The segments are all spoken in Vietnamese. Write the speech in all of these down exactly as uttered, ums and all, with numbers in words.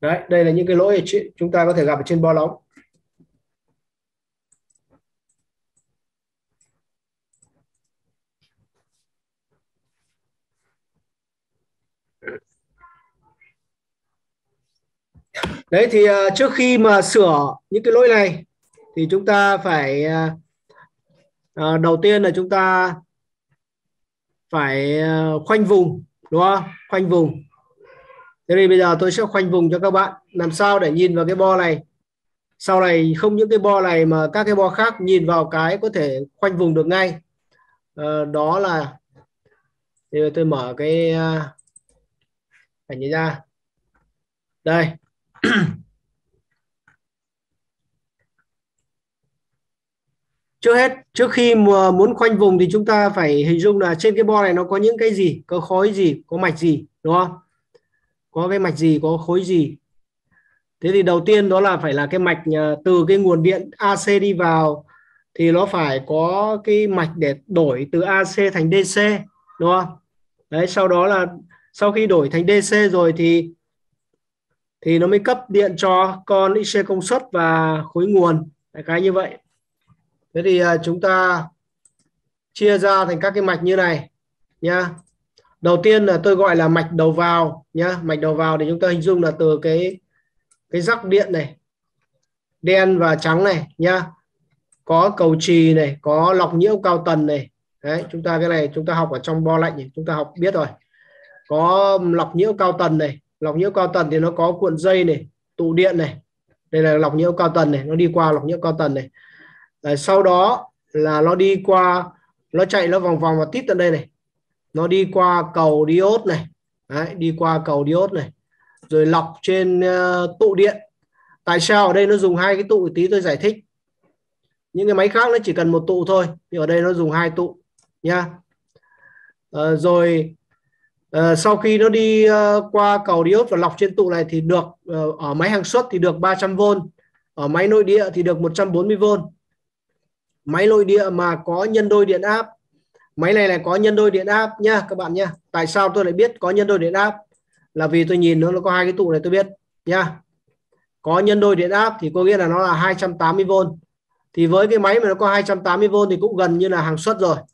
Đấy, đây là những cái lỗi chúng ta có thể gặp ở trên bo lóng. Đấy thì uh, trước khi mà sửa những cái lỗi này thì chúng ta phải uh, uh, đầu tiên là chúng ta phải uh, khoanh vùng, đúng không? Khoanh vùng. Thế thì bây giờ tôi sẽ khoanh vùng cho các bạn làm sao để nhìn vào cái bo này. Sau này không những cái bo này mà các cái bo khác nhìn vào cái có thể khoanh vùng được ngay. Uh, đó là thì tôi mở cái uh, ảnh này ra. Đây. Trước hết, trước khi mà muốn khoanh vùng thì chúng ta phải hình dung là trên cái bo này nó có những cái gì, có khối gì, có mạch gì, đúng không? Có cái mạch gì, có khối gì. Thế thì đầu tiên đó là phải là cái mạch từ cái nguồn điện a xê đi vào thì nó phải có cái mạch để đổi từ a xê thành đê xê, đúng không? Đấy, sau đó là sau khi đổi thành đê xê rồi thì thì nó mới cấp điện cho con i xê công suất và khối nguồn, cái như vậy. Thế thì chúng ta chia ra thành các cái mạch như này nhá. Đầu tiên là tôi gọi là mạch đầu vào nhá. Mạch đầu vào thì chúng ta hình dung là từ cái cái rắc điện này, đen và trắng này nhá. Có cầu trì này, có lọc nhiễu cao tần này. Đấy, chúng ta cái này chúng ta học ở trong bo lạnh này, chúng ta học biết rồi. Có lọc nhiễu cao tần này, lọc nhiễu cao tần thì nó có cuộn dây này, tụ điện này. Đây là lọc nhiễu cao tần này, nó đi qua lọc nhiễu cao tần này. Đấy, sau đó là nó đi qua, nó chạy nó vòng vòng và tít tận đây này, nó đi qua cầu diode này. Đấy, đi qua cầu diode này rồi lọc trên uh, tụ điện. Tại sao ở đây nó dùng hai cái tụ, tí tôi giải thích. Những cái máy khác nó chỉ cần một tụ thôi, nhưng ở đây nó dùng hai tụ nha. uh, rồi uh, sau khi nó đi uh, qua cầu diode và lọc trên tụ này thì được uh, ở máy hàng suất thì được ba trăm vôn, ở máy nội địa thì được một trăm bốn mươi vôn. Máy nội địa mà có nhân đôi điện áp, máy này là có nhân đôi điện áp nha các bạn nha. Tại sao tôi lại biết có nhân đôi điện áp? Là vì tôi nhìn nó, nó có hai cái tụ này tôi biết nha. Có nhân đôi điện áp thì có nghĩa là nó là hai trăm tám mươi vôn. Thì với cái máy mà nó có hai trăm tám mươi vôn thì cũng gần như là hàng suất rồi.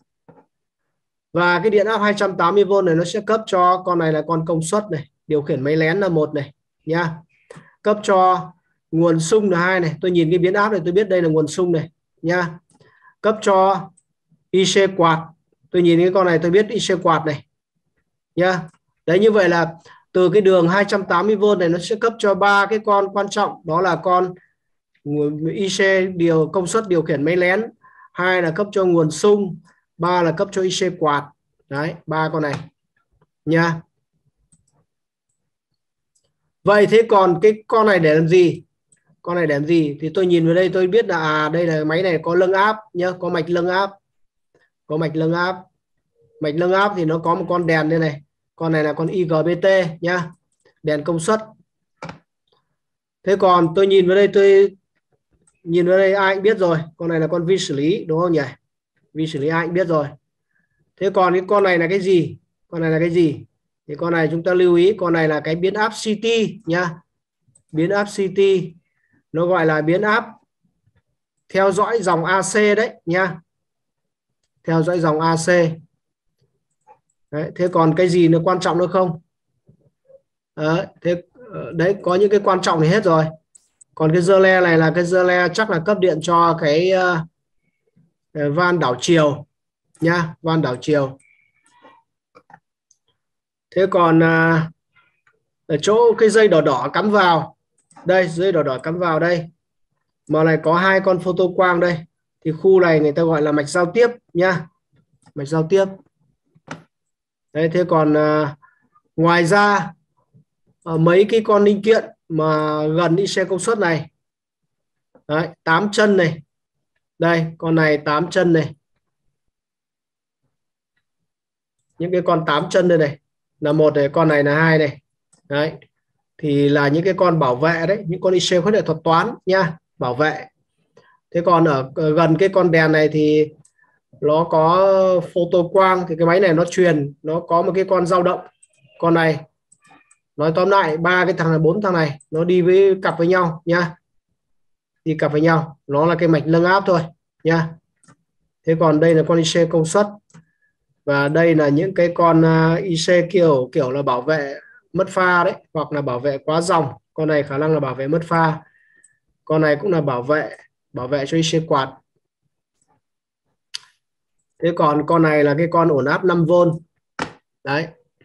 Và cái điện áp hai trăm tám mươi vôn này nó sẽ cấp cho con này là con công suất này, điều khiển máy lén là một này nha. Cấp cho nguồn xung là hai này, tôi nhìn cái biến áp này tôi biết đây là nguồn xung này nha. Cấp cho i xê quạt, tôi nhìn cái con này tôi biết i xê quạt này nha. Đấy, như vậy là từ cái đường hai trăm tám mươi vôn này nó sẽ cấp cho ba cái con quan trọng, đó là con i xê điều công suất điều khiển máy lén, hai là cấp cho nguồn xung, ba là cấp cho i xê quạt. Đấy, ba con này nha. Vậy thế còn cái con này để làm gì? Con này để làm gì? Thì tôi nhìn vào đây tôi biết là à, đây là máy này có lưng áp nhá, có mạch lưng áp. Có mạch lưng áp. Mạch lưng áp thì nó có một con đèn đây này. Con này là con i giê bê tê nhá, đèn công suất. Thế còn tôi nhìn vào đây, tôi nhìn vào đây ai cũng biết rồi, con này là con vi xử lý, đúng không nhỉ? Vi xử lý ai cũng biết rồi. Thế còn cái con này là cái gì? Con này là cái gì? Thì con này chúng ta lưu ý, con này là cái biến áp xê tê nhá. Biến áp xê tê nó gọi là biến áp theo dõi dòng a xê đấy nhá. Theo dõi dòng a xê. Đấy, thế còn cái gì nó quan trọng nữa không? Đấy, thế đấy, có những cái quan trọng thì hết rồi. Còn cái dơ le này là cái dơ le chắc là cấp điện cho cái uh, van đảo chiều nha, van đảo chiều. Thế còn uh, ở chỗ cái dây đỏ đỏ cắm vào đây, dây đỏ đỏ cắm vào đây mà này có hai con photo quang đây, thì khu này người ta gọi là mạch giao tiếp nha, mạch giao tiếp. Đấy, thế còn uh, ngoài ra ở mấy cái con linh kiện mà gần i xê công suất này, đấy, tám chân này, đây con này tám chân này, những cái con tám chân đây này là một này, con này là hai này, đấy thì là những cái con bảo vệ đấy, những con i xê khuếch đại thuật toán nha, bảo vệ. Thế còn ở gần cái con đèn này thì nó có photo quang, thì cái máy này nó truyền, nó có một cái con dao động, con này nói tóm lại ba cái thằng này, bốn thằng này nó đi với cặp với nhau nhá, đi cặp với nhau, nó là cái mạch nâng áp thôi nhá. Thế còn đây là con i xê công suất, và đây là những cái con uh, i xê kiểu kiểu là bảo vệ mất pha đấy, hoặc là bảo vệ quá dòng. Con này khả năng là bảo vệ mất pha, con này cũng là bảo vệ bảo vệ cho i xê quạt. Thế còn con này là cái con ổn áp năm vôn đấy.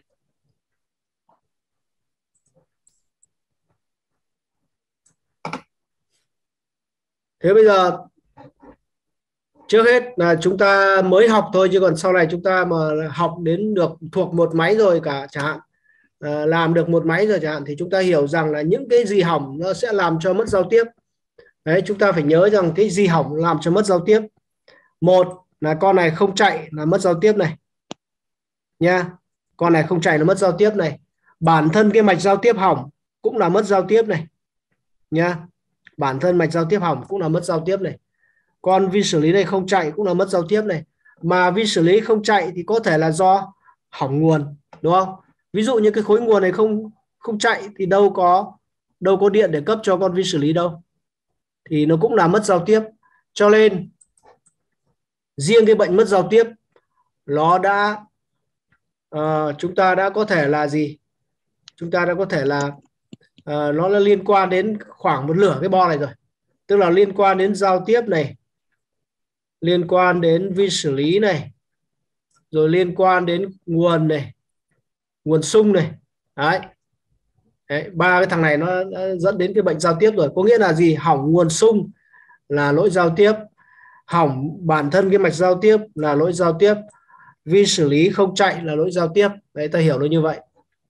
Thế bây giờ trước hết là chúng ta mới học thôi, chứ còn sau này chúng ta mà học đến được thuộc một máy rồi cả chẳng hạn, à, làm được một máy rồi chẳng hạn, thì chúng ta hiểu rằng là những cái gì hỏng nó sẽ làm cho mất giao tiếp. Đấy, chúng ta phải nhớ rằng cái gì hỏng làm cho mất giao tiếp. Một là con này không chạy là mất giao tiếp này nha, con này không chạy là mất giao tiếp này. Bản thân cái mạch giao tiếp hỏng cũng là mất giao tiếp này nha, bản thân mạch giao tiếp hỏng cũng là mất giao tiếp này. Con vi xử lý này không chạy cũng là mất giao tiếp này. Mà vi xử lý không chạy thì có thể là do hỏng nguồn, đúng không? Ví dụ như cái khối nguồn này không không chạy thì đâu có đâu có điện để cấp cho con vi xử lý đâu, thì nó cũng là mất giao tiếp. Cho nên riêng cái bệnh mất giao tiếp nó đã uh, chúng ta đã có thể là gì? Chúng ta đã có thể là uh, nó là liên quan đến khoảng một nửa cái bo này rồi. Tức là liên quan đến giao tiếp này, liên quan đến vi xử lý này, rồi liên quan đến nguồn này, nguồn sung này. Đấy. Đấy, ba cái thằng này nó, nó dẫn đến cái bệnh giao tiếp rồi. Có nghĩa là gì? Hỏng nguồn sung là lỗi giao tiếp, hỏng bản thân cái mạch giao tiếp là lỗi giao tiếp, vi xử lý không chạy là lỗi giao tiếp. Đấy, ta hiểu được như vậy.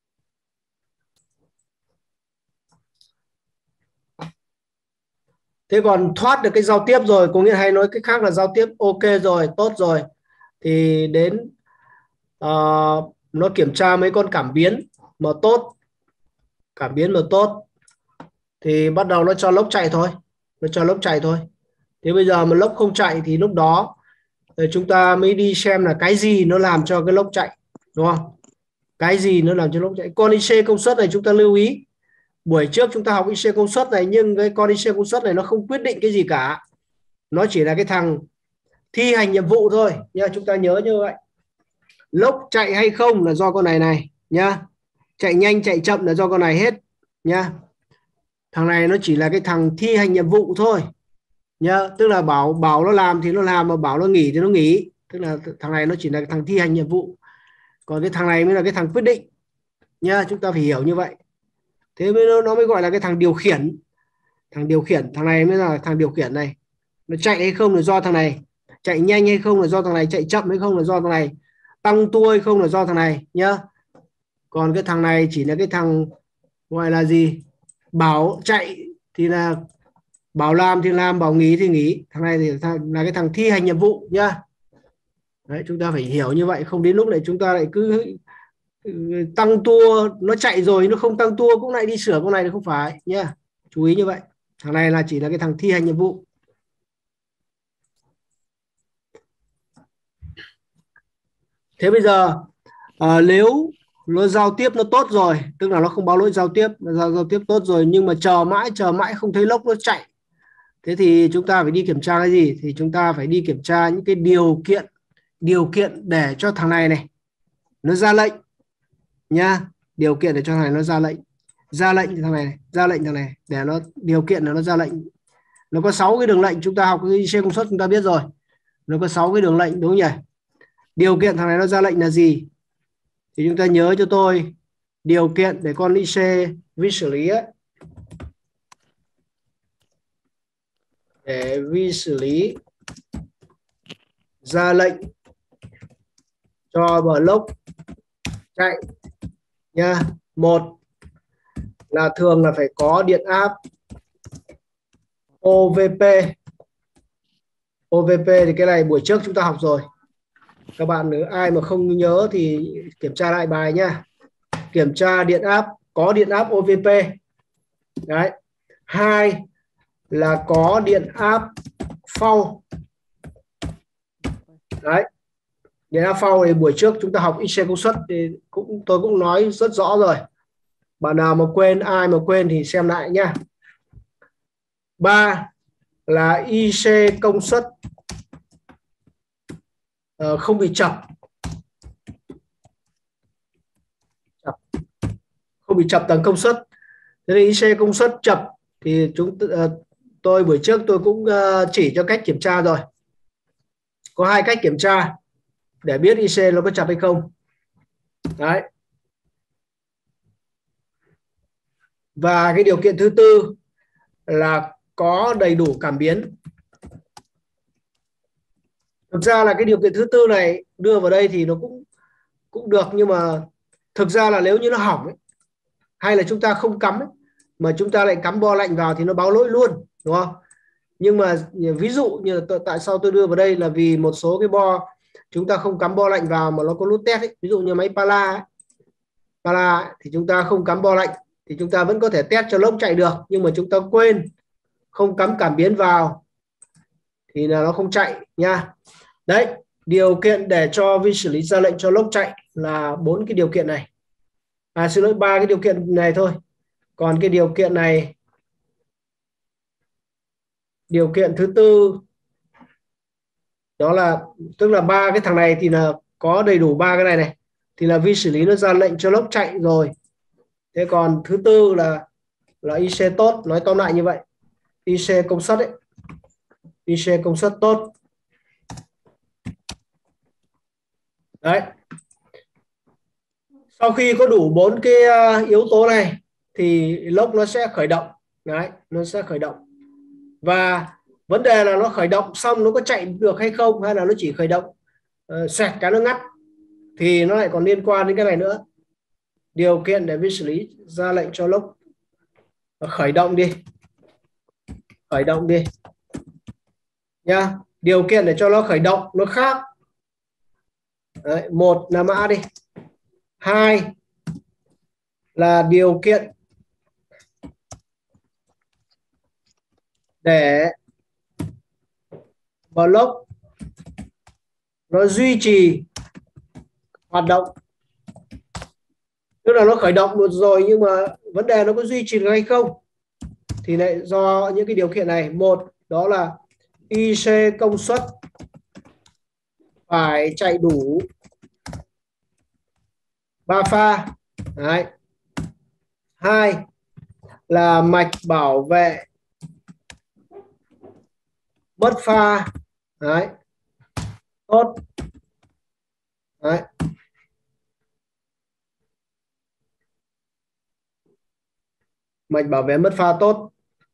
Thế còn thoát được cái giao tiếp rồi, có nghĩa hay nói cách khác là giao tiếp ok rồi, tốt rồi, thì đến uh, nó kiểm tra mấy con cảm biến mà tốt, cảm biến mà tốt thì bắt đầu nó cho lốc chạy thôi, nó cho lốc chạy thôi. Thế bây giờ mà lốc không chạy thì lúc đó thì chúng ta mới đi xem là cái gì nó làm cho cái lốc chạy, đúng không? Cái gì nó làm cho lốc chạy? Con i xê công suất này chúng ta lưu ý, buổi trước chúng ta học i xê công suất này, nhưng cái con i xê công suất này nó không quyết định cái gì cả, nó chỉ là cái thằng thi hành nhiệm vụ thôi nha. Chúng ta nhớ như vậy, lốc chạy hay không là do con này này nhá, chạy nhanh chạy chậm là do con này hết nhá. Thằng này nó chỉ là cái thằng thi hành nhiệm vụ thôi nhá, tức là bảo bảo nó làm thì nó làm, mà bảo nó nghỉ thì nó nghỉ. Tức là thằng này nó chỉ là cái thằng thi hành nhiệm vụ, còn cái thằng này mới là cái thằng quyết định nha. Chúng ta phải hiểu như vậy. Thế mới nó, nó mới gọi là cái thằng điều khiển. Thằng điều khiển, thằng này mới là thằng điều khiển này. Nó chạy hay không là do thằng này, chạy nhanh hay không là do thằng này, chạy chậm hay không là do thằng này, tăng tua hay không là do thằng này nhá. Còn cái thằng này chỉ là cái thằng gọi là gì, bảo chạy thì là bảo làm thì làm, bảo nghỉ thì nghỉ. Thằng này thì là cái thằng thi hành nhiệm vụ nhá. Đấy, chúng ta phải hiểu như vậy, không đến lúc này chúng ta lại cứ tăng tua, nó chạy rồi nó không tăng tua cũng lại đi sửa con này thì không phải nhá. Chú ý như vậy, thằng này là chỉ là cái thằng thi hành nhiệm vụ. Thế bây giờ à, nếu nó giao tiếp nó tốt rồi, tức là nó không báo lỗi giao tiếp, nó giao, giao tiếp tốt rồi, nhưng mà chờ mãi chờ mãi không thấy lốc nó chạy, thế thì chúng ta phải đi kiểm tra cái gì? Thì chúng ta phải đi kiểm tra những cái điều kiện điều kiện để cho thằng này này nó ra lệnh nha. Điều kiện để cho thằng này nó ra lệnh, ra lệnh thằng này, này ra lệnh thằng này để nó điều kiện là nó ra lệnh. Nó có sáu cái đường lệnh, chúng ta học cái i xê công suất chúng ta biết rồi, nó có sáu cái đường lệnh đúng không nhỉ? Điều kiện thằng này nó ra lệnh là gì thì chúng ta nhớ cho tôi. Điều kiện để con i xê vi xử lý ấy, để vi xử lý ra lệnh cho block chạy nha. Một là thường là phải có điện áp ô vê pê. ô vê pê thì cái này buổi trước chúng ta học rồi. Các bạn nếu ai mà không nhớ thì kiểm tra lại bài nha. Kiểm tra điện áp, có điện áp ô vê pê. Đấy. Hai là có điện áp phau. Đấy. Điện áp phau thì buổi trước chúng ta học i xê công suất thì cũng tôi cũng nói rất rõ rồi. Bạn nào mà quên, ai mà quên thì xem lại nhá. Ba là i xê công suất uh, không bị chập. chập không bị chập tầng công suất. Thế thì i xê công suất chập thì chúng uh, tôi buổi trước tôi cũng uh, chỉ cho cách kiểm tra rồi. Có hai cách kiểm tra để biết i xê nó có chập hay không. Đấy. Và cái điều kiện thứ tư là có đầy đủ cảm biến. Thực ra là cái điều kiện thứ tư này đưa vào đây thì nó cũng cũng được, nhưng mà thực ra là nếu như nó hỏng ấy, hay là chúng ta không cắm ấy, mà chúng ta lại cắm bo lạnh vào thì nó báo lỗi luôn, đúng không? Nhưng mà ví dụ như là tại sao tôi đưa vào đây là vì một số cái bo chúng ta không cắm bo lạnh vào mà nó có nút test ấy. Ví dụ như máy Pala ấy. Pala ấy, thì chúng ta không cắm bo lạnh thì chúng ta vẫn có thể test cho lốc chạy được, nhưng mà chúng ta quên không cắm cảm biến vào thì là nó không chạy nha. Đấy, điều kiện để cho vi xử lý ra lệnh cho lốc chạy là bốn cái điều kiện này. À xin lỗi, ba cái điều kiện này thôi. Còn cái điều kiện này, điều kiện thứ tư đó là tức là ba cái thằng này thì là có đầy đủ ba cái này này thì là vi xử lý nó ra lệnh cho lốc chạy rồi. Thế còn thứ tư là là i xê tốt, nói tóm lại như vậy. i xê công suất ấy, i xê công suất tốt. Đấy. Sau khi có đủ bốn cái yếu tố này thì lốc nó sẽ khởi động. Đấy, nó sẽ khởi động. Và vấn đề là nó khởi động xong nó có chạy được hay không, hay là nó chỉ khởi động uh, xoẹt cái nó ngắt, thì nó lại còn liên quan đến cái này nữa. Điều kiện để vi xử lý ra lệnh cho lốc khởi động đi, khởi động đi nha. Điều kiện để cho nó khởi động nó khác. Đấy, một là mã đi, hai là điều kiện để block nó duy trì hoạt động, tức là nó khởi động được rồi nhưng mà vấn đề nó có duy trì được hay không thì lại do những cái điều kiện này. Một đó là i xê công suất phải chạy đủ ba pha. Đấy. Hai là mạch bảo vệ mất pha. Đấy. Tốt. Đấy. Mạch bảo vệ mất pha tốt.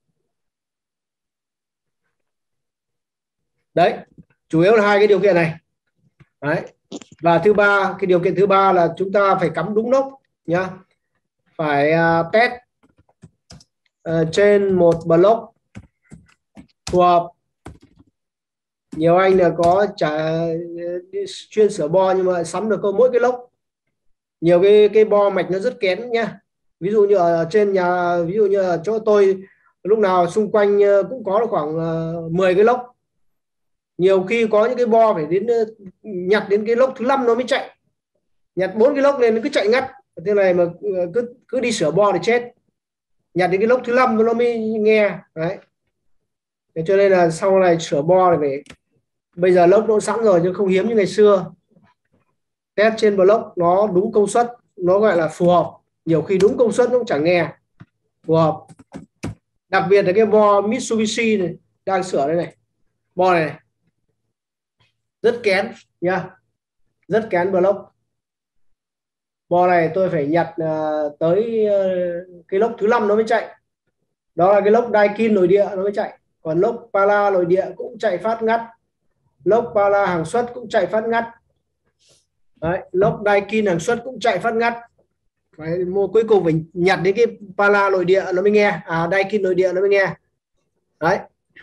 Đấy, chủ yếu là hai cái điều kiện này. Đấy. Và thứ ba, cái điều kiện thứ ba là chúng ta phải cắm đúng lốc nhá. Phải uh, test uh, trên một block phù hợp. Nhiều anh là có trả chuyên sửa bo nhưng mà sắm được có mỗi cái lốc. Nhiều cái cái bo mạch nó rất kén nhá. Ví dụ như ở trên nhà, ví dụ như ở chỗ tôi lúc nào xung quanh cũng có khoảng mười cái lốc. Nhiều khi có những cái bo phải đến nhặt đến cái lốc thứ năm nó mới chạy. Nhặt bốn cái lốc lên nó cứ chạy ngắt. Thế này mà cứ cứ đi sửa bo thì chết. Nhặt đến cái lốc thứ năm nó mới nghe. Đấy. Thế cho nên là sau này sửa bo thì phải, bây giờ lốc nó sẵn rồi chứ không hiếm như ngày xưa. Test trên block nó đúng công suất, nó gọi là phù hợp. Nhiều khi đúng công suất nó cũng chẳng nghe. Phù hợp. Đặc biệt là cái bo Mitsubishi này đang sửa đây này. Bo này, này. Rất kén nha. Rất kén block. Bo này tôi phải nhặt uh, tới uh, cái lốc thứ năm nó mới chạy. Đó là cái lốc Daikin nội địa nó mới chạy. Còn lốc Pala nội địa cũng chạy phát ngắt. Lốc Pala hàng xuất cũng chạy phát ngắt. Đấy, lốc Daikin hàng xuất cũng chạy phát ngắt. Phải mua, cuối cùng phải nhặt đến cái Pala nội địa nó mới nghe, à Daikin nội địa nó mới nghe. Đấy.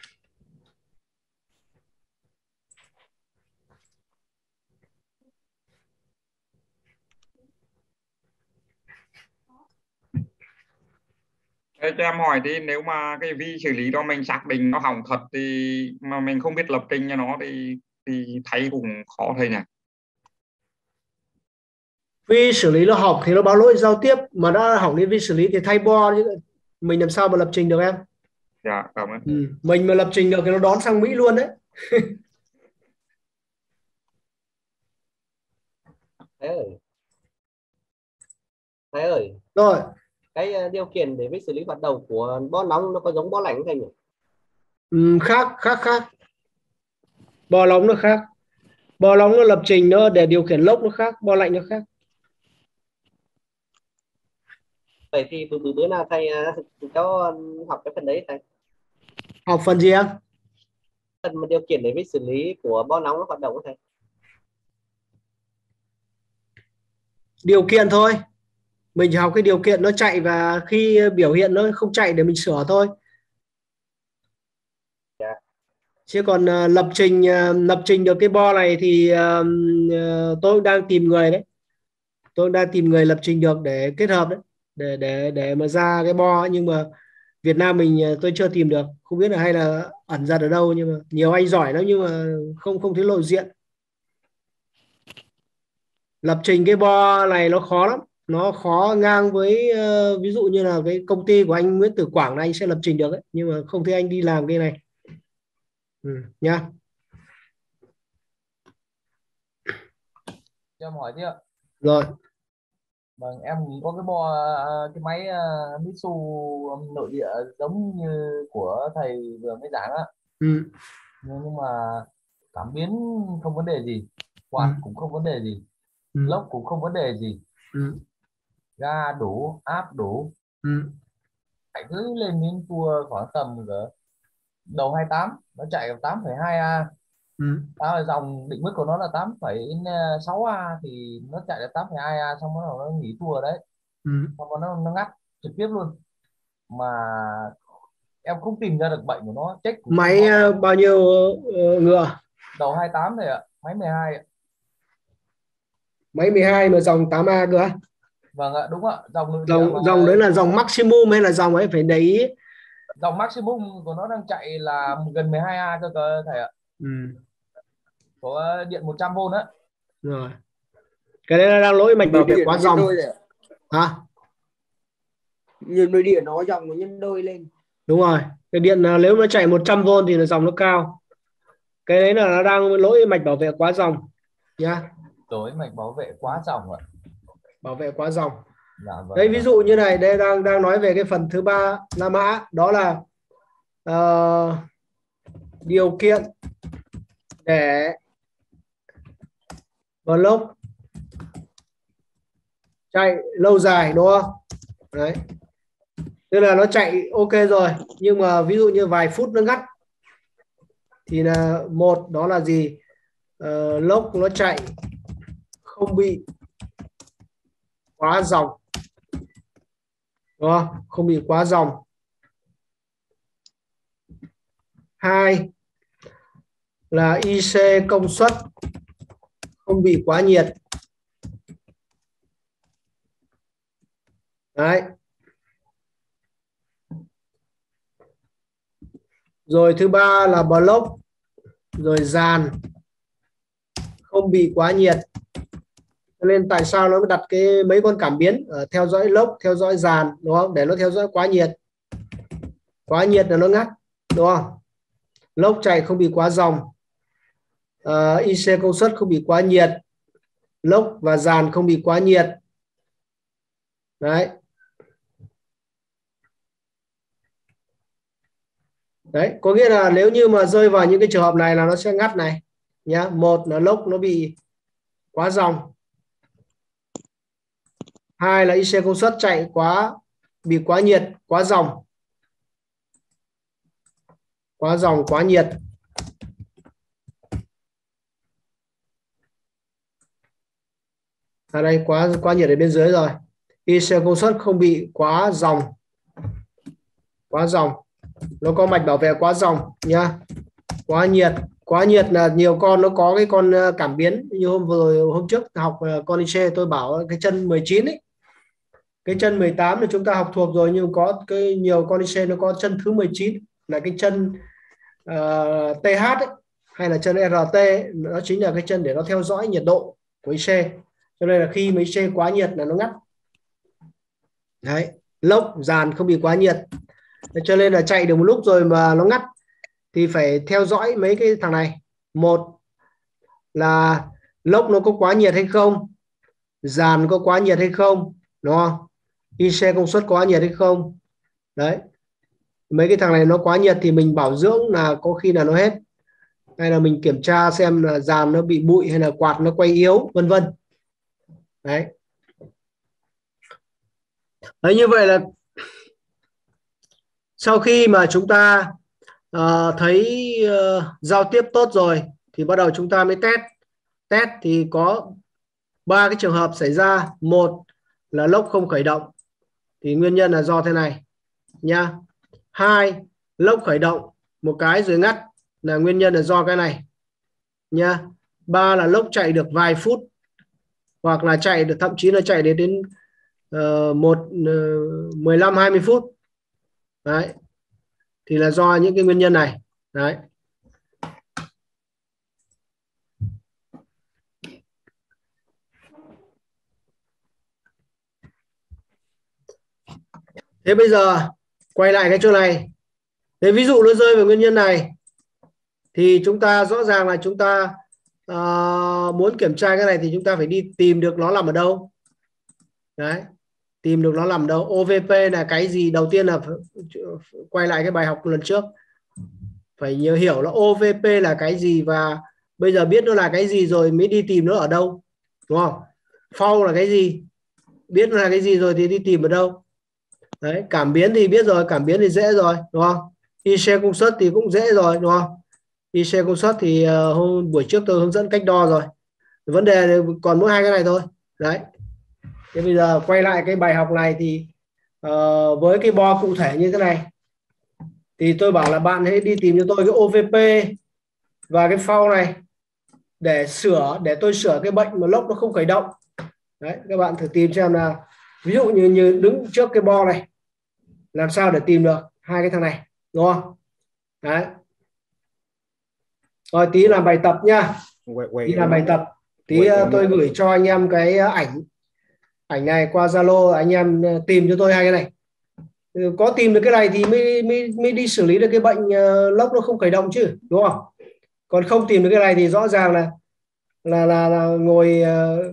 Thế cho em hỏi đi, nếu mà cái vi xử lý đó mình xác định nó hỏng thật thì mà mình không biết lập trình cho nó thì thì thấy cũng khó thầy nhỉ? Vi xử lý nó hỏng thì nó báo lỗi giao tiếp, mà đã hỏng đến vi xử lý thì thay bo, mình làm sao mà lập trình được em. Dạ cảm ơn. Ừ. Mình mà lập trình được thì nó đón sang Mỹ luôn đấy. Thầy ơi, thầy ơi, Rồi. cái uh, điều kiện để với xử lý hoạt động của bo nóng nó có giống bo lạnh không thầy nhỉ? Ừ, khác khác khác. Bo nóng nó khác. Bo nóng nó lập trình nó để điều khiển lốc nó khác, bo lạnh nó khác. Vậy thì bữa bữa, bữa nào thầy uh, cho học cái phần đấy thầy. Học phần gì em? Phần mà điều kiện để với xử lý của bo nóng nó hoạt động của thầy. Điều kiện thôi. Mình chỉ học cái điều kiện nó chạy và khi biểu hiện nó không chạy để mình sửa thôi. Dạ. Chứ còn uh, lập trình uh, lập trình được cái bo này thì uh, uh, tôi cũng đang tìm người đấy. Tôi đang tìm người lập trình được để kết hợp đấy, để để để mà ra cái bo, nhưng mà Việt Nam mình tôi chưa tìm được, không biết là hay là ẩn ra ở đâu, nhưng mà nhiều anh giỏi lắm nhưng mà không không thấy lộ diện. Lập trình cái bo này nó khó lắm, nó khó ngang với uh, ví dụ như là cái công ty của anh Nguyễn Tử Quảng này, anh sẽ lập trình được ấy, nhưng mà không thấy anh đi làm cái này. Ừ, nha. Cho em hỏi đi ạ. Rồi. Vâng, em có cái bo cái máy uh, Mitsu nội địa giống như của thầy vừa mới giảng á. Ừ. Nhưng, nhưng mà cảm biến không vấn đề gì, quạt Ừ. cũng không vấn đề gì, Ừ. lốc cũng không vấn đề gì, Ừ. ga đủ, áp đủ. Ừ. Chạy cứ lên đến tua khoảng tầm cỡ đầu hai tám, nó chạy tám phẩy hai A. Ừ. À, dòng định mức của nó là tám phẩy sáu A thì nó chạy là tám phẩy hai A, xong nó nó nghỉ tua đấy, Ừ. xong rồi nó nó ngắt trực tiếp luôn, mà em không tìm ra được bệnh của nó, check cũng không Máy có. uh, bao nhiêu uh, ngựa? Đầu hai tám này ạ, máy mười hai ạ. Máy mười hai mà dòng tám A cơ á? Vâng ạ, đúng ạ, dòng nội địa mà. Dòng dòng đấy là dòng maximum hay là dòng ấy phải đấy? Dòng maximum của nó đang chạy là gần mười hai A cơ cơ thầy ạ. Ừ. Có điện một trăm vôn á. Rồi. Cái đấy là đang lỗi mạch bảo vệ Điện quá nhân dòng. đôi này. Hả? Nhân đôi điện nó dòng của nhân đôi lên. Đúng rồi. Cái điện là nếu nó chạy một trăm vôn thì là dòng nó cao. Cái đấy là nó đang lỗi mạch bảo vệ quá dòng nhá. Tối mạch bảo vệ quá dòng ạ. Bảo vệ quá dòng. Dạ, vâng, Đấy, ví vâng. dụ như này, đây đang đang nói về cái phần thứ ba La Mã, đó là uh, điều kiện để block chạy lâu dài, đúng không? Đấy. Tức là nó chạy ok rồi, nhưng mà ví dụ như vài phút nó ngắt thì là một, đó là gì? Uh, lốc nó chạy không bị quá dòng, đúng không? Không bị quá dòng. Hai là i xê công suất không bị quá nhiệt. Đấy. Rồi thứ ba là block, rồi dàn không bị quá nhiệt. Cho nên tại sao nó đặt cái mấy con cảm biến ở theo dõi lốc, theo dõi dàn, đúng không? Để nó theo dõi quá nhiệt. Quá nhiệt là nó ngắt, đúng không? Lốc chạy không bị quá dòng, uh, i xê công suất không bị quá nhiệt, lốc và dàn không bị quá nhiệt. Đấy. Đấy, có nghĩa là nếu như mà rơi vào những cái trường hợp này là nó sẽ ngắt này nhá. Một là lốc nó bị quá dòng. Hai là i xê công suất chạy quá, bị quá nhiệt, quá dòng. Quá dòng, quá nhiệt. Ở đây quá quá nhiệt ở bên dưới rồi. i xê công suất không bị quá dòng. Quá dòng. Nó có mạch bảo vệ quá dòng nhá. Quá nhiệt, quá nhiệt là nhiều con nó có cái con cảm biến, như hôm vừa rồi, hôm trước học con i xê tôi bảo cái chân mười chín ấy. Cái chân mười tám thì chúng ta học thuộc rồi, nhưng có cái nhiều con i xê nó có chân thứ mười chín là cái chân uh, tê hát ấy, hay là chân rờ tê ấy. Nó chính là cái chân để nó theo dõi nhiệt độ của i xê. cho nên là khi máy xe quá nhiệt là nó ngắt. Đấy, lốc dàn không bị quá nhiệt, cho nên là chạy được một lúc rồi mà nó ngắt thì phải theo dõi mấy cái thằng này. Một là lốc nó có quá nhiệt hay không, dàn có quá nhiệt hay không, đúng không, i xê công suất quá nhiệt hay không. Đấy, mấy cái thằng này nó quá nhiệt thì mình bảo dưỡng là có khi là nó hết, hay là mình kiểm tra xem là dàn nó bị bụi hay là quạt nó quay yếu, vân vân. Đấy. Đấy, như vậy là sau khi mà chúng ta uh, thấy uh, giao tiếp tốt rồi thì bắt đầu chúng ta mới test. Test thì có ba cái trường hợp xảy ra. Một là lốc không khởi động thì nguyên nhân là do thế này nha. Hai, lốc khởi động một cái rồi ngắt là nguyên nhân là do cái này nha. Ba là lốc chạy được vài phút hoặc là chạy được, thậm chí là chạy đến đến uh, một uh, mười lăm hai mươi phút. Đấy, thì là do những cái nguyên nhân này. Đấy. Thế bây giờ quay lại cái chỗ này. Thế ví dụ nó rơi vào nguyên nhân này thì chúng ta rõ ràng là chúng ta uh, muốn kiểm tra cái này thì chúng ta phải đi tìm được nó nằm ở đâu. Đấy, tìm được nó nằm ở đâu. ô vê pê là cái gì? Đầu tiên là quay lại cái bài học lần trước, phải nhớ hiểu là ô vê pê là cái gì, và bây giờ biết nó là cái gì rồi mới đi tìm nó ở đâu, đúng không? Fault là cái gì, biết nó là cái gì rồi thì đi tìm ở đâu. Đấy, cảm biến thì biết rồi, cảm biến thì dễ rồi, đúng không? i xê công suất thì cũng dễ rồi, đúng không? i xê công suất thì uh, hôm buổi trước tôi hướng dẫn cách đo rồi. Vấn đề còn mỗi hai cái này thôi. Đấy. Thế bây giờ quay lại cái bài học này thì uh, với cái bo cụ thể như thế này thì tôi bảo là bạn hãy đi tìm cho tôi cái ô vê pê và cái fault này để sửa, để tôi sửa cái bệnh mà lốc nó không khởi động. Đấy, các bạn thử tìm xem là ví dụ như như đứng trước cái bo này làm sao để tìm được hai cái thằng này, đúng không? Đấy. Rồi tí làm bài tập nha. Tí làm bài tập. Tí tôi gửi cho anh em cái ảnh ảnh này qua Zalo, anh em tìm cho tôi hai cái này. Có tìm được cái này thì mới mới mới đi xử lý được cái bệnh uh, lốc nó không khởi động chứ, đúng không? Còn không tìm được cái này thì rõ ràng là là là, là ngồi uh,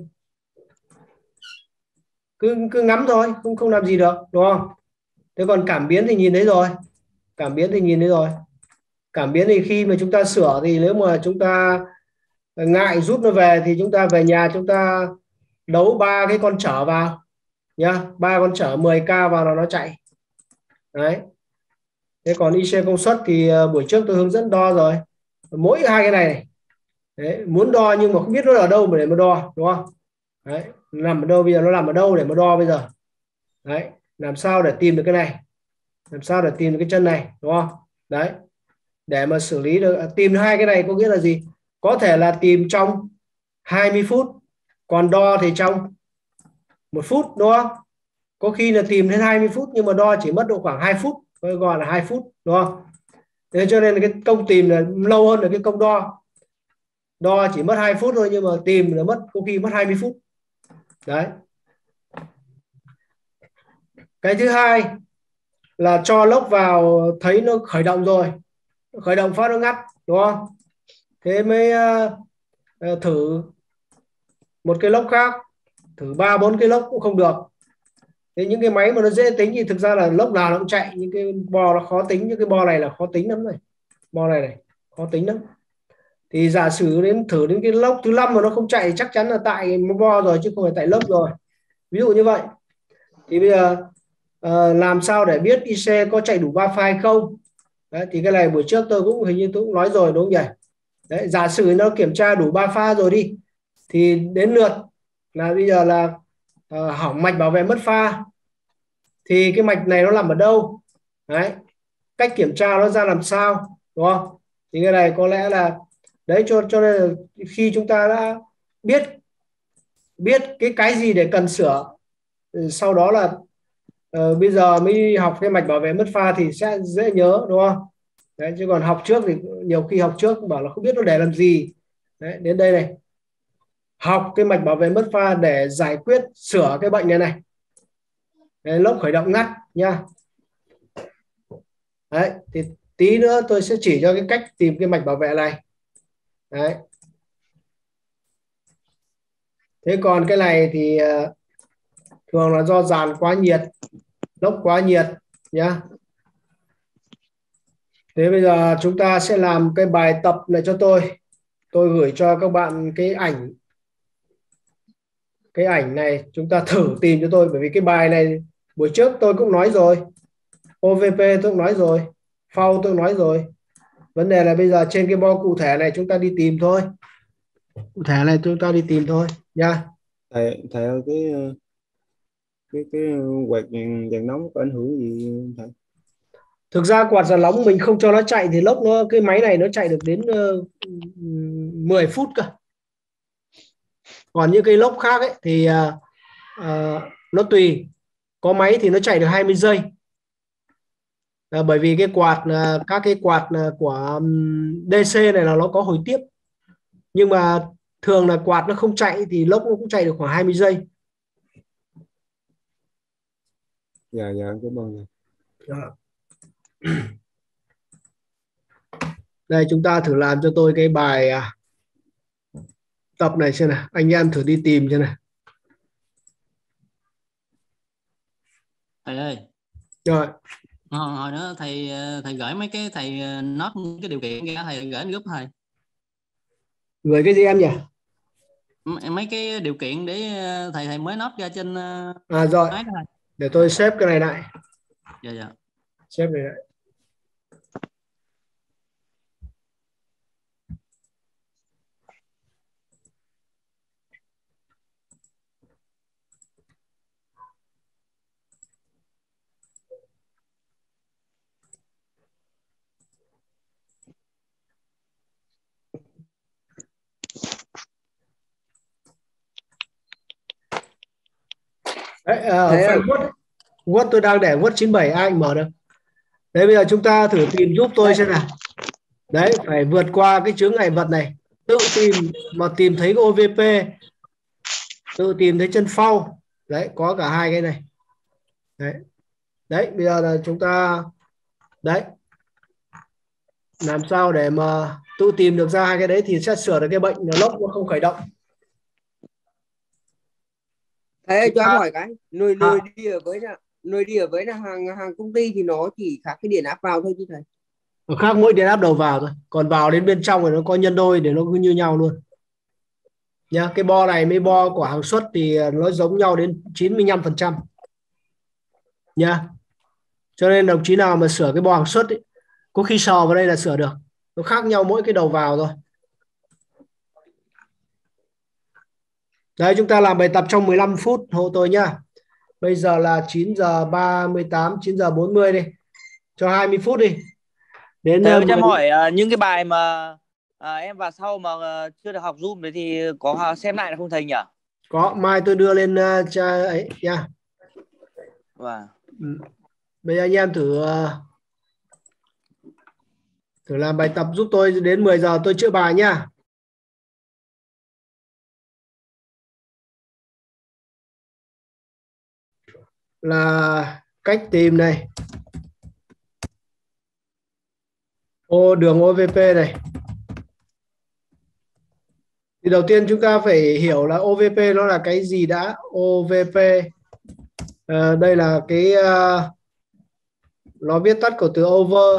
cứ cứ ngắm thôi, không không làm gì được, đúng không? Thế còn cảm biến thì nhìn thấy rồi. Cảm biến thì nhìn thấy rồi. Cảm biến thì khi mà chúng ta sửa thì nếu mà chúng ta ngại rút nó về thì chúng ta về nhà chúng ta đấu ba cái con trở vào nhá, ba con trở mười k vào là nó chạy. Đấy. Thế còn i xê công suất thì uh, buổi trước tôi hướng dẫn đo rồi, mỗi hai cái này, này. Đấy, muốn đo nhưng mà không biết nó ở đâu mà để mà đo, đúng không? Đấy, nằm ở đâu bây giờ, nó nằm ở đâu để mà đo bây giờ? Đấy, làm sao để tìm được cái này, làm sao để tìm được cái chân này, đúng không? Đấy, để mà xử lý được, tìm hai cái này có nghĩa là gì? Có thể là tìm trong hai mươi phút, còn đo thì trong một phút, đúng không? Có khi là tìm đến hai mươi phút nhưng mà đo chỉ mất độ khoảng hai phút, gọi là hai phút, đúng không? Thế cho nên là cái công tìm là lâu hơn là cái công đo. Đo chỉ mất hai phút thôi nhưng mà tìm là mất có khi mất hai mươi phút. Đấy. Cái thứ hai là cho lốc vào thấy nó khởi động rồi, khởi động phát nó ngắt, đúng không? Thế mới uh, thử một cái lốc khác, thử ba bốn cái lốc cũng không được. Thế những cái máy mà nó dễ tính thì thực ra là lốc nào nó cũng chạy, những cái bo nó khó tính, những cái bo này là khó tính lắm này, bo này này khó tính lắm. Thì giả sử đến thử đến cái lốc thứ năm mà nó không chạy chắc chắn là tại bo rồi chứ không phải tại lốc rồi, ví dụ như vậy. Thì bây giờ uh, làm sao để biết i xê có chạy đủ ba pha hay không? Đấy, thì cái này buổi trước tôi cũng hình như tôi cũng nói rồi, đúng không nhỉ? Đấy, giả sử nó kiểm tra đủ ba pha rồi đi thì đến lượt là bây giờ là uh, hỏng mạch bảo vệ mất pha thì cái mạch này nó nằm ở đâu? Đấy, cách kiểm tra nó ra làm sao, đúng không? Thì cái này có lẽ là đấy, cho cho nên là khi chúng ta đã biết biết cái cái gì để cần sửa, sau đó là uh, bây giờ mới học cái mạch bảo vệ mất pha thì sẽ dễ nhớ, đúng không? Đấy, chứ còn học trước thì nhiều khi học trước bảo là không biết nó để làm gì. Đấy, đến đây này học cái mạch bảo vệ mất pha để giải quyết sửa cái bệnh này này. Đấy, lốc khởi động ngắt nha. Đấy, thì tí nữa tôi sẽ chỉ cho cái cách tìm cái mạch bảo vệ này. Đấy. Thế còn cái này thì uh, thường là do dàn quá nhiệt, lốc quá nhiệt nhá. Thế bây giờ chúng ta sẽ làm cái bài tập này cho tôi. Tôi gửi cho các bạn cái ảnh. Cái ảnh này chúng ta thử tìm cho tôi, bởi vì cái bài này buổi trước tôi cũng nói rồi. ô vê pê tôi cũng nói rồi. Phao tôi cũng nói rồi. Vấn đề là bây giờ trên cái bo cụ thể này chúng ta đi tìm thôi. Cụ thể này chúng ta đi tìm thôi nha. Thầy thầy ơi, cái cái cái quạt dàn nóng có ảnh hưởng gì thầy? Thực ra quạt giàn nóng mình không cho nó chạy thì lốc nó, cái máy này nó chạy được đến uh, mười phút cơ. Còn những cái lốc khác ấy thì uh, uh, nó tùy. Có máy thì nó chạy được hai mươi giây. Uh, bởi vì cái quạt uh, các cái quạt uh, của um, đê xê này là nó có hồi tiếp. Nhưng mà thường là quạt nó không chạy thì lốc nó cũng chạy được khoảng hai mươi giây. Dạ dạ cảm ơn. Đây chúng ta thử làm cho tôi cái bài à, tập này xem nào, anh em thử đi tìm xem nào. Thầy ơi, Rồi, hồi, hồi nữa thầy thầy gửi mấy cái thầy nốt cái điều kiện ra, thầy gửi group thầy. gửi cái gì em nhỉ? M- mấy cái điều kiện để thầy thầy mới nốt ra trên À rồi, máy đó thầy. để tôi xếp cái này lại. Dạ dạ. Xếp này lại. Đấy, ở Thế phần Word, Word tôi đang để Word chín bảy, ai mở được. Đấy, bây giờ chúng ta thử tìm giúp tôi xem nào. Đấy, phải vượt qua cái chướng ngại vật này. Tự tìm mà tìm thấy cái ô vê pê, tự tìm thấy chân phao. Đấy, có cả hai cái này. Đấy, đấy bây giờ là chúng ta đấy làm sao để mà tự tìm được ra hai cái đấy thì sẽ sửa được cái bệnh là lốc nó không khởi động. Thế cho em À, hỏi cái nuôi à, nuôi đi ở với là nuôi đi ở với là hàng hàng công ty thì nó chỉ khác cái điện áp vào thôi chứ thầy. ở khác mỗi điện áp đầu vào thôi, còn vào đến bên trong thì nó có nhân đôi để nó cứ như nhau luôn nhá. Cái bo này với bo của hàng xuất thì nó giống nhau đến chín mươi lăm phần trăm nhá. Cho nên đồng chí nào mà sửa cái bo hàng xuất ấy, có khi sờ vào đây là sửa được, nó khác nhau mỗi cái đầu vào thôi. Đấy, chúng ta làm bài tập trong mười lăm phút hộ tôi nhá. Bây giờ là chín giờ ba mươi tám, chín giờ bốn mươi đi, cho hai mươi phút đi. Đến Thầy ơi, uh, cho em mười... hỏi uh, những cái bài mà uh, em vào sau mà uh, chưa được học Zoom đấy thì có xem lại được không thầy nhỉ? Có, mai tôi đưa lên uh, cha ấy nha. Vâng. Ừ. Bây giờ anh em thử uh, thử làm bài tập giúp tôi, đến mười giờ tôi chữa bài nhá. Là cách tìm này. Ô đường ô vê pê này. Thì đầu tiên chúng ta phải hiểu là ô vê pê nó là cái gì đã. ô vê pê à, đây là cái uh, nó viết tắt của từ over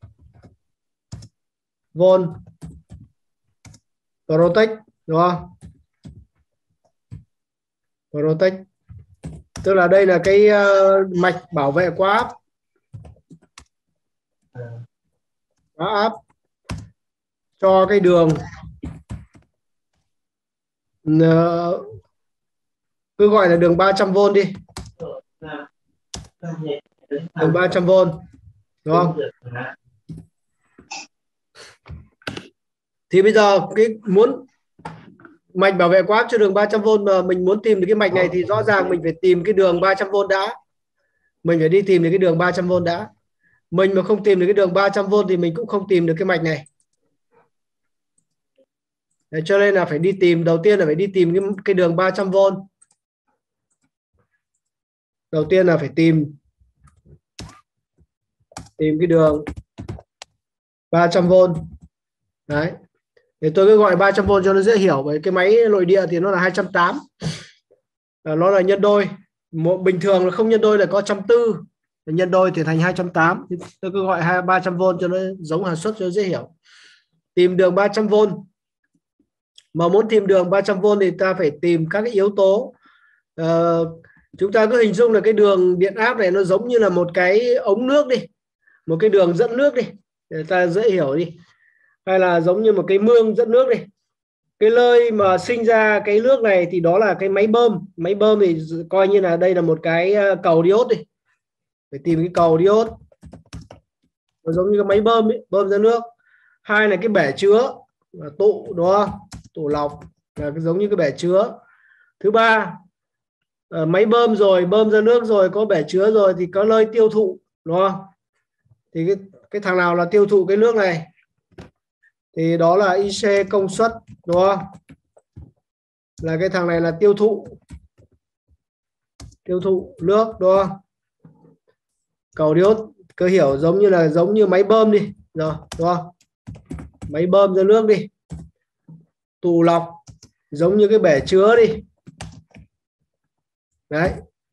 volt protect, đúng không? Protect tức là đây là cái uh, mạch bảo vệ quá áp. Quá áp cho cái đường uh, cứ gọi là đường ba trăm volt đi, đường ba trăm volt, đúng không? Thì bây giờ cái muốn mạch bảo vệ quá áp cho đường ba trăm volt mà mình muốn tìm được cái mạch này thì rõ ràng mình phải tìm cái đường ba trăm volt đã. Mình phải đi tìm được cái đường ba trăm volt đã. Mình mà không tìm được cái đường ba trăm volt thì mình cũng không tìm được cái mạch này. Đấy, cho nên là phải đi tìm, đầu tiên là phải đi tìm cái, cái đường ba trăm vôn. Đầu tiên là phải tìm tìm cái đường ba trăm vôn. Đấy. Thì tôi cứ gọi ba trăm vôn cho nó dễ hiểu, bởi cái máy nội địa thì nó là hai trăm tám mươi, nó là nhân đôi. Một bình thường là không nhân đôi là có một trăm bốn mươi, nhân đôi thì thành hai trăm tám mươi. Tôi cứ gọi ba trăm vôn cho nó giống hàn suất cho nó dễ hiểu. Tìm đường ba trăm vôn. Mà muốn tìm đường ba trăm vôn thì ta phải tìm các cái yếu tố. Uh, chúng ta cứ hình dung là cái đường điện áp này nó giống như là một cái ống nước đi, một cái đường dẫn nước đi, để ta dễ hiểu đi, hay là giống như một cái mương dẫn nước đi. Cái nơi mà sinh ra cái nước này thì đó là cái máy bơm. Máy bơm thì coi như là đây là một cái cầu diode đi, phải tìm cái cầu diode nó giống như cái máy bơm ấy, bơm ra nước. Hai là cái bể chứa là tụ, đúng không? Tụ lọc là cái giống như cái bể chứa. Thứ ba, máy bơm rồi, bơm ra nước rồi, có bể chứa rồi thì có nơi tiêu thụ, đúng không? Thì cái, cái thằng nào là tiêu thụ cái nước này thì đó là i xê công suất, đúng không? Là cái thằng này là tiêu thụ tiêu thụ nước, đúng không? Cầu diode cứ hiểu giống như là giống như máy bơm đi, rồi, đúng không? Máy bơm ra nước đi. Tụ lọc giống như cái bể chứa đi. Đấy.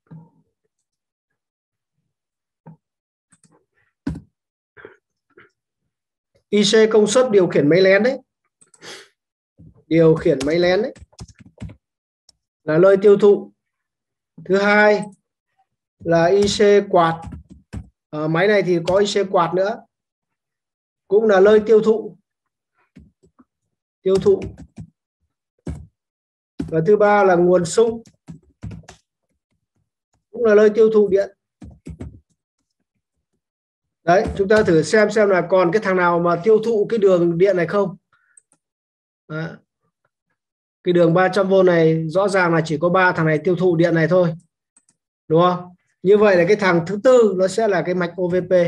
i xê công suất điều khiển máy lén đấy. Điều khiển máy lén đấy là nơi tiêu thụ. Thứ hai là i xê quạt. Ở máy này thì có i xê quạt nữa, cũng là nơi tiêu thụ. Tiêu thụ. Và thứ ba là nguồn sung, cũng là nơi tiêu thụ điện. Đấy, chúng ta thử xem xem là còn cái thằng nào mà tiêu thụ cái đường điện này không. Đó. Cái đường ba trăm vôn này rõ ràng là chỉ có ba thằng này tiêu thụ điện này thôi, đúng không? Như vậy là cái thằng thứ tư nó sẽ là cái mạch ô vê pê.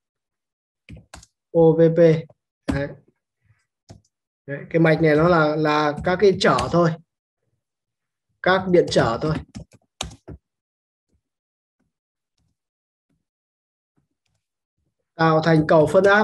ô vê pê. Đấy. Đấy, cái mạch này nó là là các cái trở thôi, các điện trở thôi. Tạo thành cầu phân áp.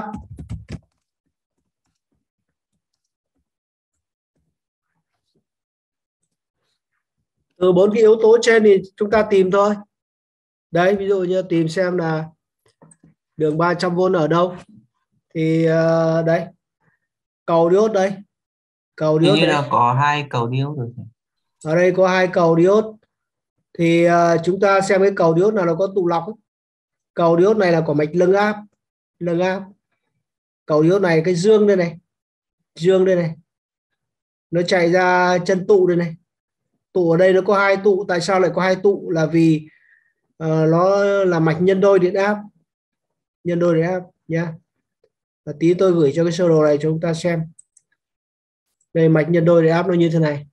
Từ bốn cái yếu tố trên thì chúng ta tìm thôi. Đấy, ví dụ như tìm xem là đường ba trăm vôn ở đâu. Thì uh, đấy, cầu diode đây. Cầu diode như đây. là có hai cầu diode rồi. Ở đây có hai cầu diode. Thì uh, chúng ta xem cái cầu diode nào nó có tụ lọc ấy. Cầu diode này là có mạch lưng áp. Lưng áp. Cầu diode này cái dương đây này. Dương đây này. Nó chạy ra chân tụ đây này. Tụ ở đây nó có hai tụ. Tại sao lại có hai tụ? Là vì uh, nó là mạch nhân đôi điện áp. Nhân đôi điện áp nhá. Và tí tôi gửi cho cái sơ đồ này cho chúng ta xem. Đây, mạch nhân đôi điện áp nó như thế này.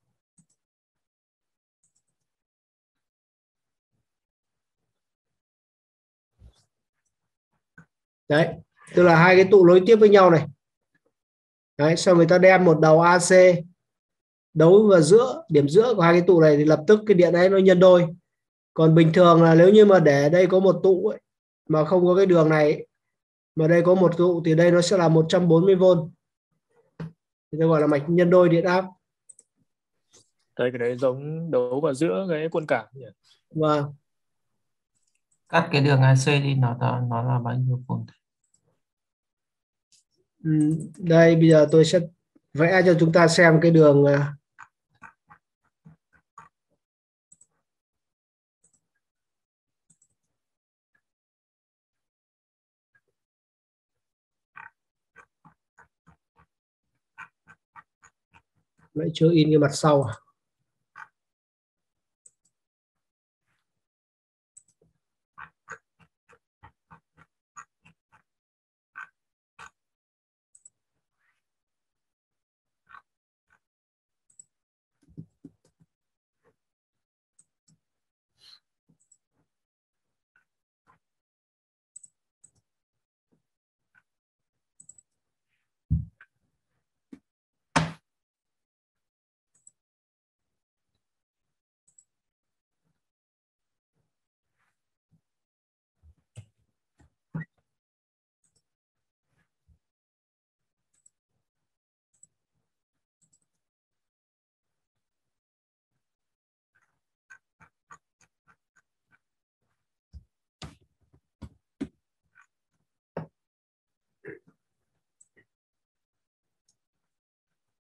Đấy, tức là hai cái tụ nối tiếp với nhau này. Đấy, sau người ta đem một đầu a xê đấu vào giữa, điểm giữa của hai cái tụ này thì lập tức cái điện ấy nó nhân đôi. Còn bình thường là nếu như mà để đây có một tụ ấy, mà không có cái đường này ấy, mà đây có một tụ thì đây nó sẽ là một trăm bốn mươi vôn. Thì tôi gọi là mạch nhân đôi điện áp. Đây cái đấy giống đấu vào giữa cái quân cảng nhỉ? Vâng. Cắt cái đường a xê đi, nó nó là bao nhiêu vôn? Ừ, đây bây giờ tôi sẽ vẽ cho chúng ta xem cái đường lại chưa in cái mặt sau à?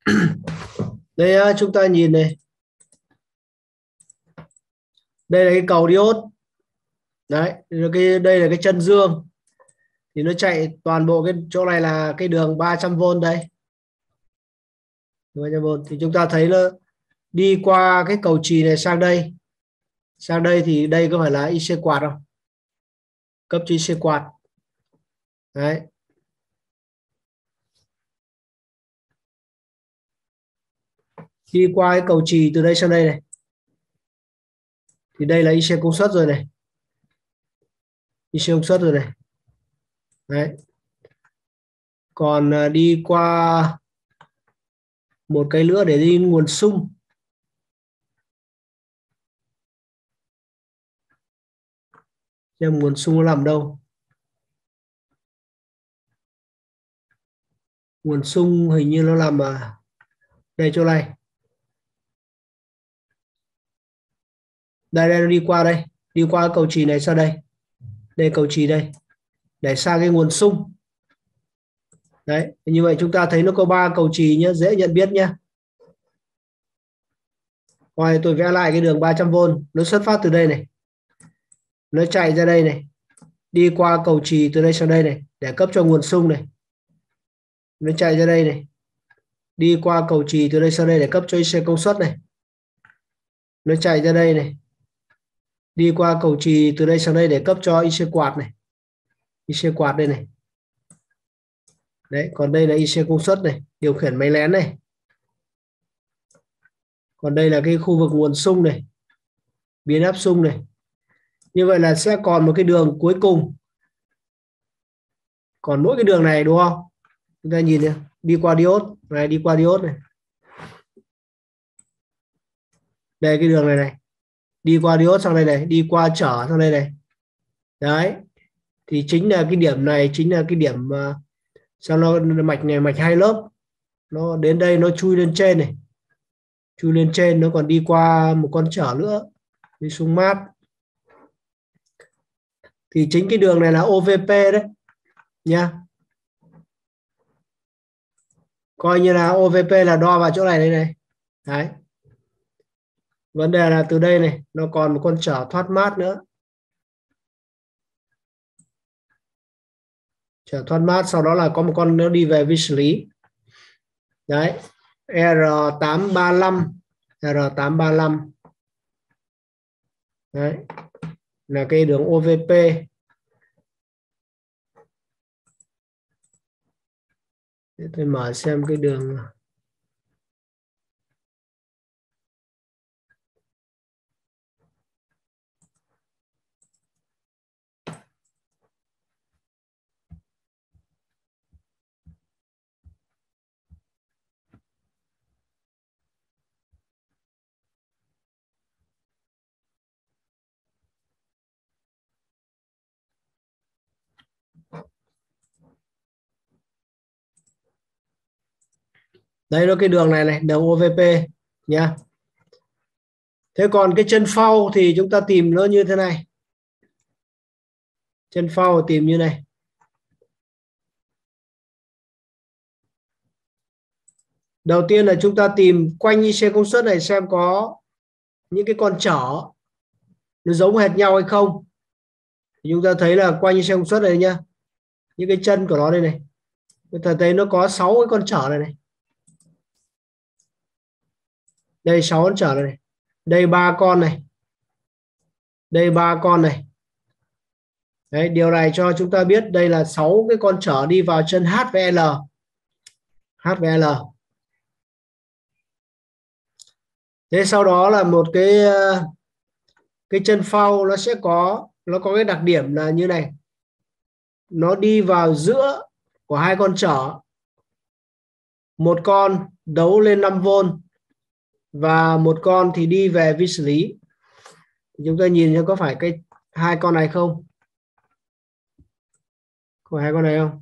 Đây chúng ta nhìn này, đây là cái cầu diode đấy, cái đây là cái chân dương thì nó chạy toàn bộ cái chỗ này là cái đường ba trăm vôn đây, ba trăm vôn thì chúng ta thấy nó đi qua cái cầu chì này sang đây, sang đây thì đây có phải là i xê quạt không, cấp cho i xê quạt đấy. Đi qua cái cầu chì từ đây sang đây này thì đây là i xê công suất rồi này, i xê công suất rồi này đấy. Còn đi qua một cái nữa để đi nguồn xung, xem nguồn xung nó nằm đâu. Nguồn xung hình như nó nằm ở đây chỗ này, đây đây nó đi qua đây, đi qua cầu chì này sang đây, đây cầu chì đây để sang cái nguồn xung đấy. Như vậy chúng ta thấy nó có ba cầu chì nhé, dễ nhận biết nhé. Rồi tôi vẽ lại cái đường ba trăm vôn, nó xuất phát từ đây này, nó chạy ra đây này, đi qua cầu chì từ đây sang đây này để cấp cho nguồn xung này, nó chạy ra đây này, đi qua cầu chì từ đây sang đây để cấp cho i xê công suất này, nó chạy ra đây này, đi qua cầu chì từ đây sang đây để cấp cho i xê quạt này, i xê quạt đây này đấy. Còn đây là i xê công suất này, điều khiển máy lén này. Còn đây là cái khu vực nguồn xung này, biến áp xung này. Như vậy là sẽ còn một cái đường cuối cùng, còn mỗi cái đường này đúng không, chúng ta nhìn này, đi qua diode này, đi qua diode này, đây cái đường này này, đi qua diode sang đây này, đi qua trở sang đây này đấy. Thì chính là cái điểm này, chính là cái điểm uh, sao nó mạch này, mạch hai lớp, nó đến đây nó chui lên trên này, chui lên trên, nó còn đi qua một con trở nữa, đi xuống mát. Thì chính cái đường này là ô vê pê đấy nha, coi như là ô vê pê là đo vào chỗ này đây này đấy. Vấn đề là từ đây này nó còn một con trở thoát mát nữa, trở thoát mát, sau đó là có một con nó đi về vi xử lý đấy, R tám ba lăm, R tám ba lăm đấy là cái đường ô vê pê. Để tôi mở xem cái đường đây, nó cái đường này này, đường ô vê pê nha. Thế còn cái chân phao thì chúng ta tìm nó như thế này, chân phao tìm như này. Đầu tiên là chúng ta tìm quanh i xê công suất này xem có những cái con trở nó giống hệt nhau hay không. Thì chúng ta thấy là quanh i xê công suất này nhá, những cái chân của nó đây này, chúng ta thấy nó có sáu cái con trở này này, đây sáu con trở này, này. Đây ba con này, đây ba con này đấy. Điều này cho chúng ta biết đây là sáu cái con trở đi vào chân H với L, H với L. Thế sau đó là một cái cái chân phao nó sẽ có nó có cái đặc điểm là như này, nó đi vào giữa của hai con trở, một con đấu lên năm vôn và một con thì đi về vi xử lý. Chúng ta nhìn xem có phải cái hai con này không, có hai con này không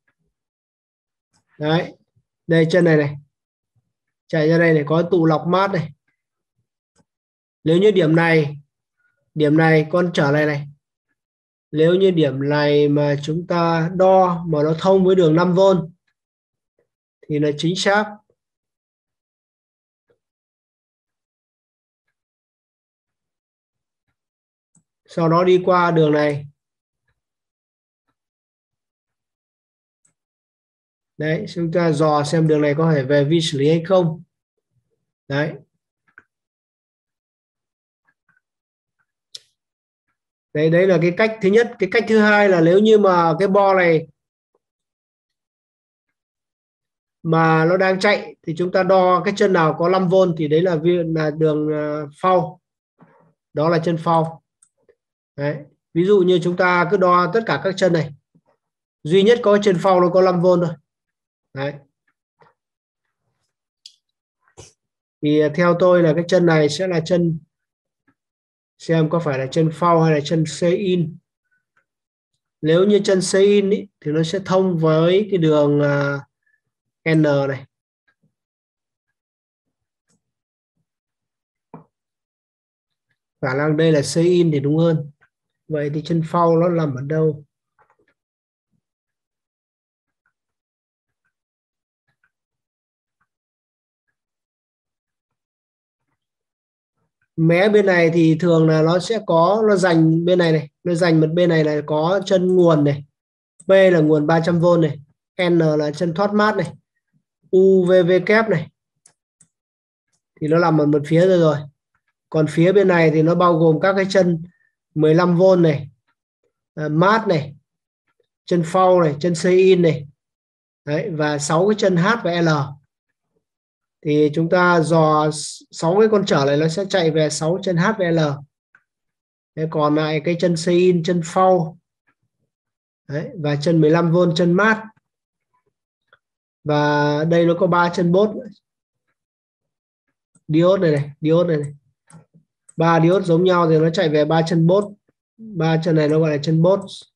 đấy. Đây chân này này chạy ra đây này, có tụ lọc mát này. Nếu như điểm này, điểm này con trở này này, nếu như điểm này mà chúng ta đo mà nó thông với đường năm vôn thì là chính xác sau đó đi qua đường này. Đấy, chúng ta dò xem đường này có thể về vi xử lý hay không. Đấy. Đấy, đấy là cái cách thứ nhất. Cái cách thứ hai là nếu như mà cái bo này mà nó đang chạy thì chúng ta đo cái chân nào có năm vôn thì đấy là là đường phau. Đó là chân phau. Đấy. Ví dụ như chúng ta cứ đo tất cả các chân này, duy nhất có chân phau nó có năm vôn thôi. Đấy. Thì theo tôi là cái chân này sẽ là chân, xem có phải là chân phau hay là chân C-in. Nếu như chân C-in ý, thì nó sẽ thông với cái đường uh, N này. Khả năng đây là C-in thì đúng hơn. Vậy thì chân phau nó nằm ở đâu? Mé bên này thì thường là nó sẽ có, nó dành bên này này, nó dành một bên này là có chân nguồn này, P là nguồn ba trăm vôn này, N là chân thoát mát này, U V V kép này, thì nó nằm ở một phía rồi rồi. Còn phía bên này thì nó bao gồm các cái chân mười lăm vôn này, uh, mát này, chân phau này, chân C-in này. Đấy, và sáu cái chân H và L. Thì chúng ta dò sáu cái con trở này nó sẽ chạy về sáu chân H và L. Thế còn lại cái chân C-in, chân phau. Đấy, và chân mười lăm vôn, chân mát. Và đây nó có ba chân bốt. Diode này này, diode này này. Ba diode giống nhau thì nó chạy về ba chân bốt. Ba chân này nó gọi là chân bốt.